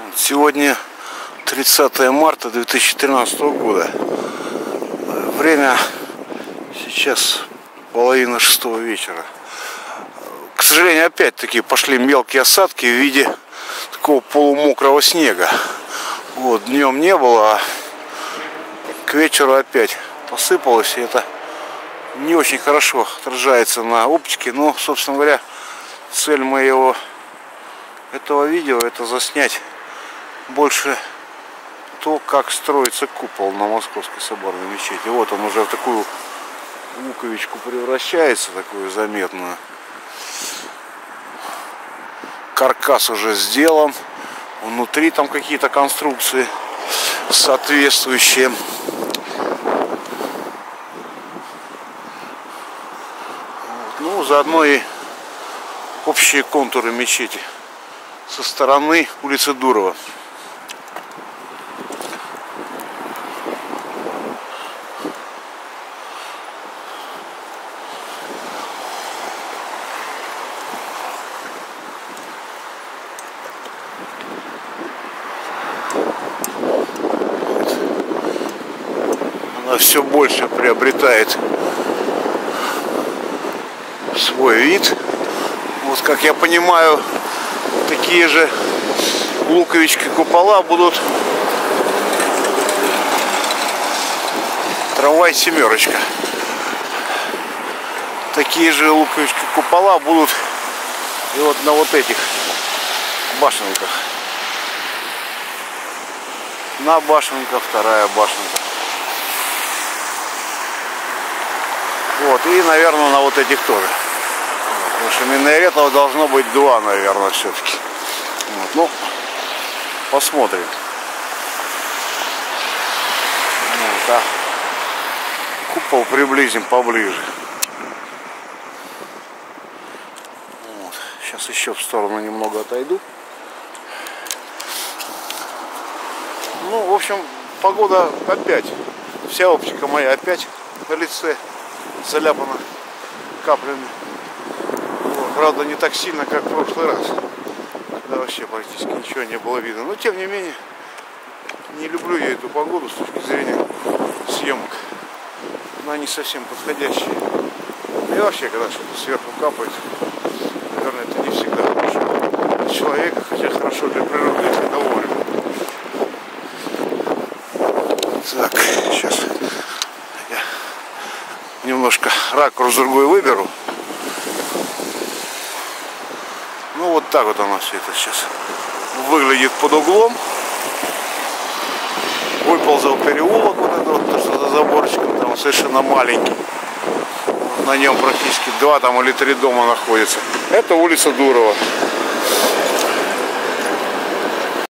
Сегодня 30 марта 2013 года. Время сейчас 5:30 вечера. К сожалению, опять-таки пошли мелкие осадки в виде такого полумокрого снега. Вот, днем не было, а к вечеру опять посыпалось, и это не очень хорошо отражается на оптике. Но, собственно говоря, цель этого видео — это заснять больше то, как строится купол на Московской соборной мечети. Вот он уже в такую луковичку превращается, такую заметную. Каркас уже сделан, внутри там какие-то конструкции соответствующие. Ну, заодно и общие контуры мечети со стороны улицы Дурова. Она все больше приобретает свой вид. Вот, как я понимаю, такие же луковички купола будут трамвай «Семерочка». Такие же луковички купола будут и вот на вот этих башенках. На башенка, вторая башенка. Вот, и, наверное, на вот этих тоже. Потому что минаретов должно быть два, наверное, все-таки. Вот, ну, посмотрим. Вот, а купол приблизим поближе. Вот. Сейчас еще в сторону немного отойду. Ну, в общем, погода опять. Вся оптика моя опять на лице заляпана каплями. Вот. Правда, не так сильно, как в прошлый раз, когда вообще практически ничего не было видно. Но, тем не менее, не люблю я эту погоду с точки зрения съемок. Она не совсем подходящая. И вообще, когда что-то сверху капает, наверное, это не всегда хорошо для человека, хотя хорошо для природы, если доволен. Так, сейчас я немножко ракурс другой выберу. Ну, вот так вот оно все это сейчас выглядит под углом. Выползал переулок вот это вот, то, что за заборчиком, там совершенно маленький. На нем практически 2 там или 3 дома находятся. Это улица Дурова.